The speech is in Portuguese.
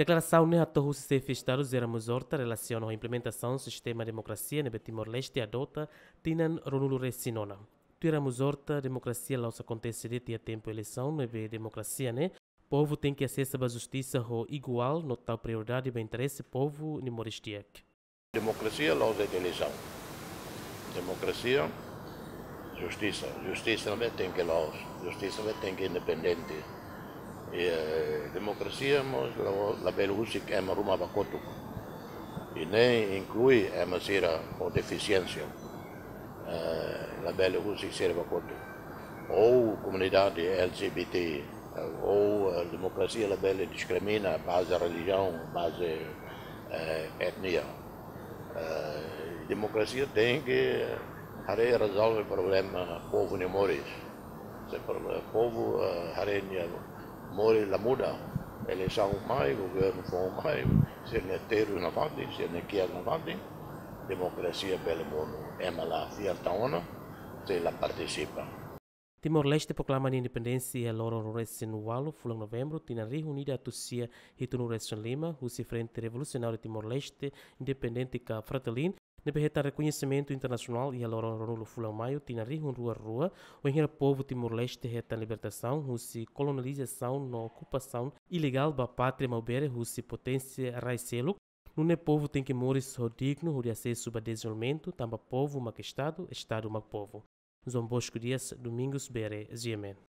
Declaração ne atohu se Estados éramos horta relaciona à implementação do sistema de democracia no Timor-Leste adota tinan Ronulo Resinona. Tiramos horta democracia lá acontece de tempo eleição no democracia né. Povo tem que acesso à justiça ou igual no tal prioridade e interesse povo ni moristiak. Democracia lá é eleição. Democracia, justiça. Justiça não tem que lá, justiça não tem que independente. E democracia, mas a Belarus é uma ruma bacoto. E nem inclui a maneira ou deficiência. A Belarus serve bacoto. Ou comunidade LGBT, ou a democracia a Bela discrimina base religião, base etnia. Democracia tem que resolver o problema povo nem moris. Se o povo mori la muda, eleição mais, governo for mais, se não ter na frente, se não quer na frente, democracia pelo mundo é lá fiatona, se ela participa. Timor-Leste proclama a independência e a loro resinualo, fulang novembro, tina reunida a Tucia e no Resto Lima, o Frente Revolucionário Timor-Leste, independente ca Fratelin, nebeheta reconhecimento internacional e a loro ronulo fulang maio, tina rua, o engenheiro povo Timor-Leste reta libertação, o colonização na ocupação ilegal da pátria maubere, o potência raicelo, não é povo tem que morir só digno, o de acesso ao desenvolvimento, tamba povo, estado, estado, povo. João Bosco Dias, Domingos, BR, Yemen.